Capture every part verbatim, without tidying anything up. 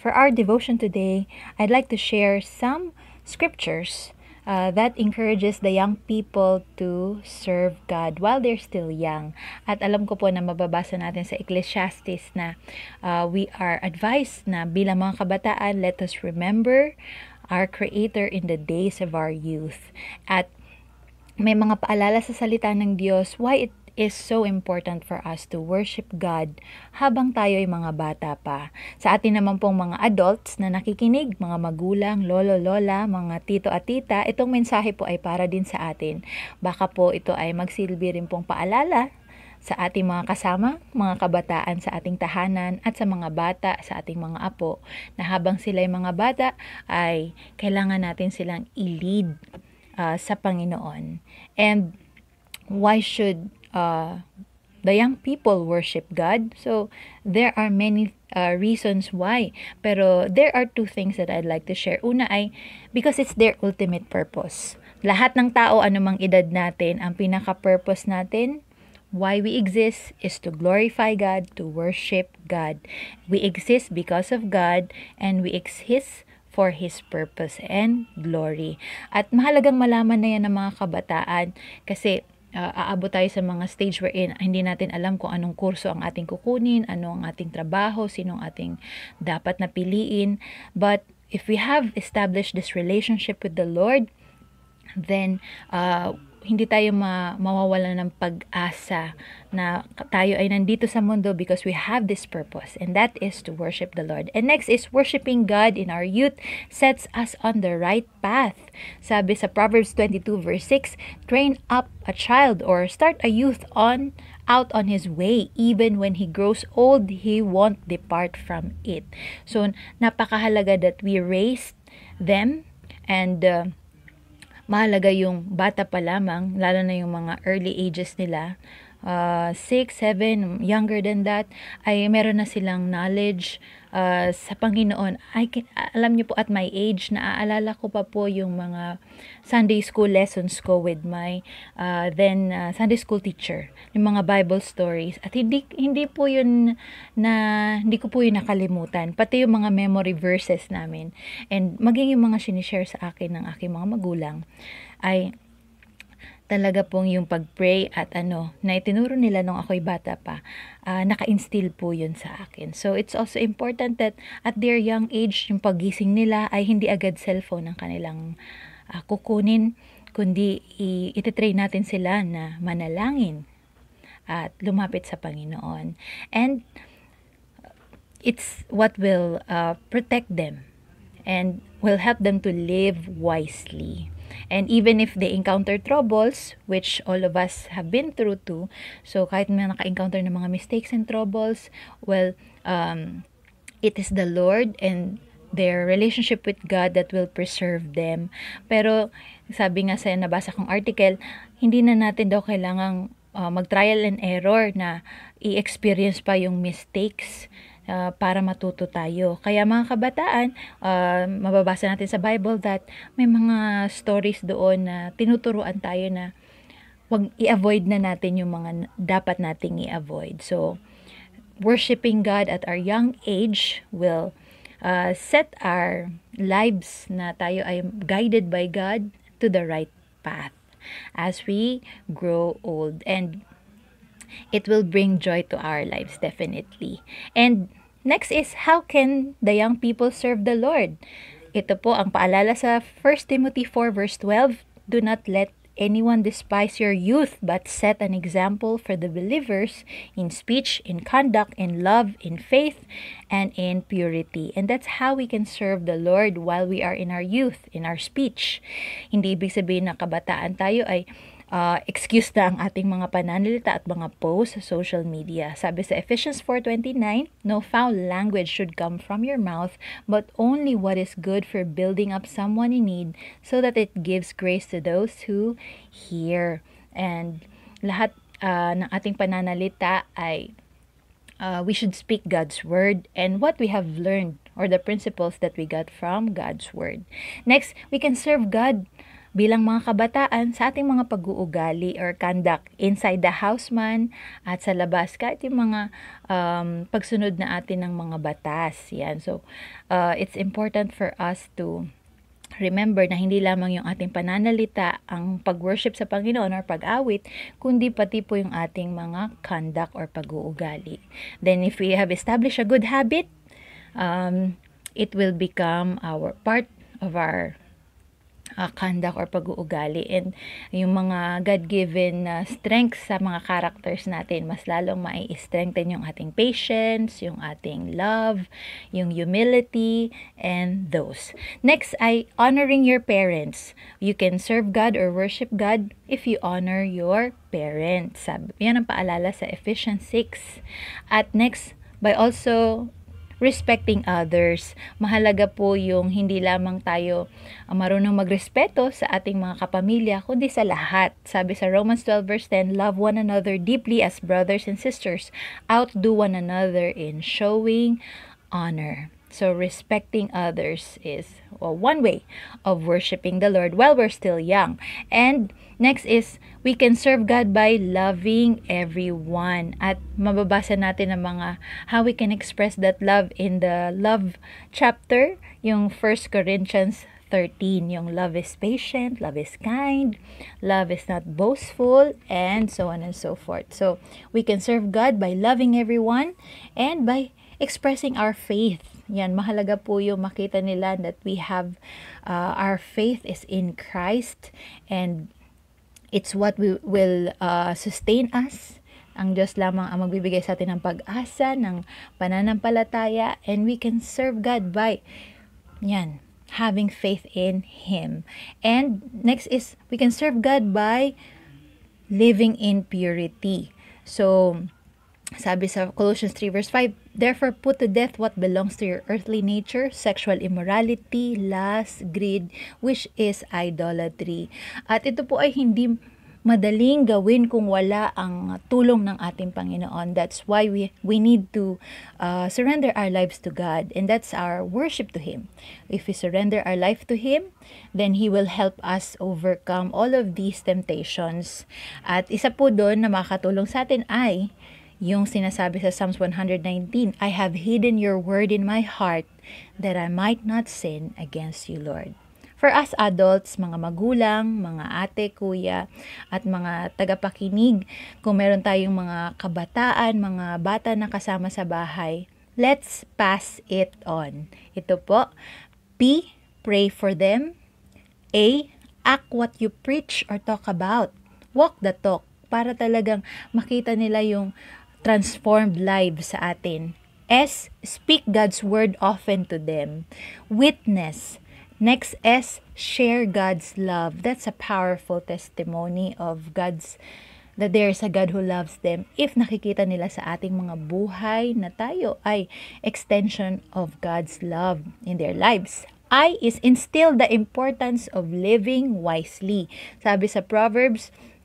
For our devotion today, I'd like to share some scriptures uh, that encourages the young people to serve God while they're still young. At alam ko po na mababasa natin sa Ecclesiastes na uh, we are advised na bilang mga kabataan, let us remember our Creator in the days of our youth. At may mga paalala sa salita ng Diyos why it is so important for us to worship God habang tayo ay mga bata pa. Sa atin naman pong mga adults na nakikinig, mga magulang, lolo, lola, mga tito at tita, itong mensahe po ay para din sa atin. Baka po ito ay magsilbi rin pong paalala sa ating mga kasama, mga kabataan sa ating tahanan at sa mga bata, sa ating mga apo, na habang sila ay mga bata ay kailangan natin silang i-lead uh, sa Panginoon. And why should uh, the young people worship God? So there are many uh, reasons why, pero there are two things that I'd like to share. Una ay because it's their ultimate purpose. Lahat ng tao, anumang edad natin, ang pinaka-purpose natin, why we exist, is to glorify God, to worship God. We exist because of God, and we exist for His purpose and glory. At mahalagang malaman na yan ng mga kabataan kasi uh, aabot tayo sa mga stage wherein hindi natin alam kung anong kurso ang ating kukunin, ano ang ating trabaho, sino ang ating dapat na piliin. But if we have established this relationship with the Lord, then uh, hindi tayo ma mawawala ng pag-asa na tayo ay nandito sa mundo because we have this purpose, and that is to worship the Lord. And next is worshiping God in our youth sets us on the right path. Sabi sa Proverbs twenty-two verse six, train up a child or start a youth on out on his way, even when he grows old, he won't depart from it. So napakahalaga that we raise them, and uh, mahalaga yung bata pa lamang, lalo na yung mga early ages nila, uh, six, seven, younger than that, ay meron na silang knowledge uh, sa Panginoon. I can, alam niyo po, at my age, naaalala ko pa po yung mga Sunday school lessons ko with my uh, then uh, Sunday school teacher, yung mga Bible stories. At hindi hindi po yun na hindi ko po yun nakalimutan, pati yung mga memory verses namin. And maging yung mga sinishare sa akin ng aking mga magulang ay talaga pong yung pag-pray at ano, na itinuro nila nung ako'y bata pa, uh, naka-instill po yun sa akin. So, it's also important that at their young age, yung paggising nila ay hindi agad cellphone ang kanilang uh, kukunin, kundi ititrain natin sila na manalangin at lumapit sa Panginoon. And it's what will uh, protect them and will help them to live wisely. And even if they encounter troubles, which all of us have been through too, so kahit may naka-encounter ng mga mistakes and troubles, well, um, it is the Lord and their relationship with God that will preserve them. Pero sabi nga sa nabasa kong article, hindi na natin daw kailangang uh, mag-trial and error na i-experience pa yung mistakes Uh, para matuto tayo. Kaya mga kabataan, uh, mababasa natin sa Bible that may mga stories doon na tinuturuan tayo na wag i-avoid na natin yung mga dapat nating i-avoid. So, worshiping God at our young age will uh, set our lives na tayo ay guided by God to the right path as we grow old. And it will bring joy to our lives, definitely. And next is, how can the young people serve the Lord? Ito po ang paalala sa First Timothy four verse twelve, do not let anyone despise your youth, but set an example for the believers in speech, in conduct, in love, in faith, and in purity. And that's how we can serve the Lord while we are in our youth, in our speech. Hindi ibig sabihin na kabataan tayo ay Uh, excuse na ang ating mga pananalita at mga posts sa social media. Sabi sa Ephesians four twenty-nine, no foul language should come from your mouth, but only what is good for building up someone in need, so that it gives grace to those who hear. And lahat uh, ng ating pananalita ay uh, we should speak God's word and what we have learned or the principles that we got from God's word. Next, we can serve God bilang mga kabataan sa ating mga pag-uugali or conduct inside the house man at sa labas, kahit yung mga um, pagsunod na atin ng mga batas. Yan. So, uh, it's important for us to remember na hindi lamang yung ating pananalita ang pag-worship sa Panginoon or pag-awit, kundi pati po yung ating mga conduct or pag-uugali. Then if we have established a good habit, um, it will become our part of our uh, conduct or pag-uugali, and yung mga God-given uh, strengths sa mga characters natin, mas lalong mai-strengthen yung ating patience, yung ating love, yung humility, and those. Next ay honoring your parents. You can serve God or worship God if you honor your parents. Sabi, yan ang paalala sa Ephesians six. At next, by also respecting others. Mahalaga po yung hindi lamang tayo uh, marunong magrespeto sa ating mga kapamilya, kundi sa lahat. Sabi sa Romans twelve verse ten, love one another deeply as brothers and sisters. Outdo one another in showing honor. So respecting others is well, one way of worshiping the Lord while we're still young. And next is we can serve God by loving everyone. At mababasa natin ang mga how we can express that love in the love chapter, yung First Corinthians thirteen, yung love is patient, love is kind, love is not boastful, and so on and so forth. So we can serve God by loving everyone and by expressing our faith. Yan, mahalaga po yung makita nila that we have, uh, our faith is in Christ, and it's what we will uh, sustain us. Ang Diyos lamang ang magbibigay sa atin ng pag-asa, ng pananampalataya, and we can serve God by, yan, having faith in Him. And next is, we can serve God by living in purity. So, sabi sa Colossians three verse five, therefore put to death what belongs to your earthly nature, sexual immorality, lust, greed, which is idolatry. At ito po ay hindi madaling gawin kung wala ang tulong ng ating Panginoon. That's why we we need to uh, surrender our lives to God, and that's our worship to Him. If we surrender our life to Him, then He will help us overcome all of these temptations. At isa po doon na makatulong sa atin ay yung sinasabi sa Psalms one nineteen, I have hidden your word in my heart that I might not sin against you, Lord. For us adults, mga magulang, mga ate, kuya, at mga tagapakinig, kung meron tayong mga kabataan, mga bata na kasama sa bahay, let's pass it on. Ito po, P, pray for them. A, act what you preach or talk about. Walk the talk para talagang makita nila yung transformed lives sa atin. S, speak God's word often to them. Witness. Next S, share God's love. That's a powerful testimony of God's, that there is a God who loves them. If nakikita nila sa ating mga buhay na tayo ay extension of God's love in their lives. I is instill the importance of living wisely. Sabi sa Proverbs,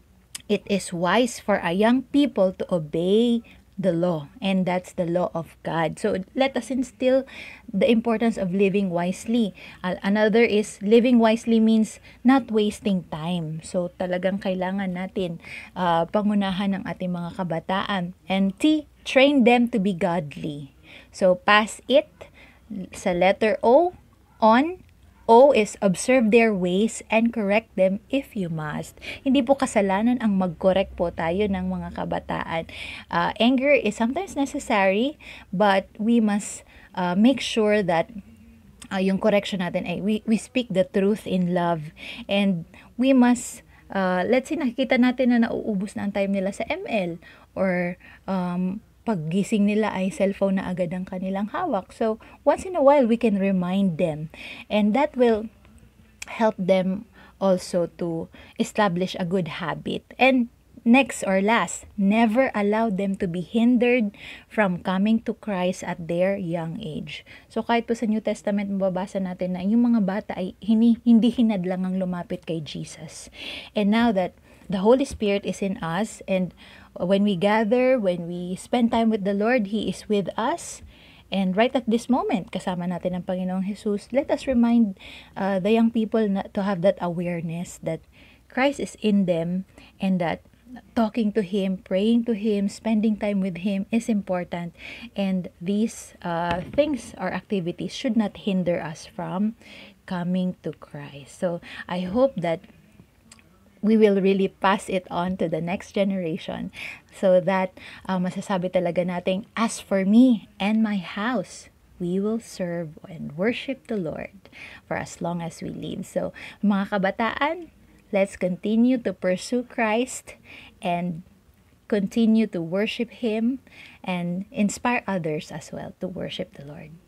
it is wise for a young people to obey the law, and that's the law of God. So let us instill the importance of living wisely. Uh, another is living wisely means not wasting time. So talagang kailangan natin uh, pangunahan ng ating mga kabataan. And T, train them to be godly. So pass it sa letter O, on. O is observe their ways and correct them if you must. Hindi po kasalanan ang mag-correct po tayo ng mga kabataan. Uh, anger is sometimes necessary, but we must uh, make sure that uh, yung correction natin ay we, we speak the truth in love. And we must, uh, let's say nakikita natin na nauubos na ang time nila sa M L, or um, paggising nila ay cellphone na agad ang kanilang hawak. So, once in a while, we can remind them. And that will help them also to establish a good habit. And next or last, never allow them to be hindered from coming to Christ at their young age. So, kahit po sa New Testament, mababasa natin na yung mga bata ay hindi, hindi hinadlang ang lumapit kay Jesus. And now that the Holy Spirit is in us, and when we gather, when we spend time with the Lord, He is with us, And right at this moment, kasama natin ang Panginoong Jesus, let us remind uh, the young people na, to have that awareness that Christ is in them, and that talking to Him, praying to Him, spending time with Him is important. And these uh, things or activities should not hinder us from coming to Christ. So I hope that we will really pass it on to the next generation, so that uh, masasabi talaga nating, as for me and my house, we will serve and worship the Lord for as long as we live. So mga kabataan, let's continue to pursue Christ and continue to worship Him and inspire others as well to worship the Lord.